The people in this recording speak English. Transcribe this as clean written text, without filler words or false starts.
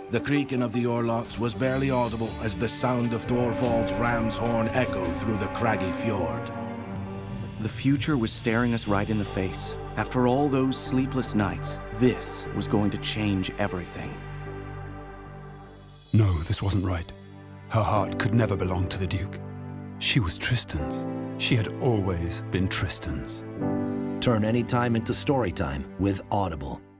The creaking of the oarlocks was barely audible as the sound of Thorvald's ram's horn echoed through the craggy fjord. The future was staring us right in the face. After all those sleepless nights, this was going to change everything. No, this wasn't right. Her heart could never belong to the Duke. She was Tristan's. She had always been Tristan's. Turn any time into story time with Audible.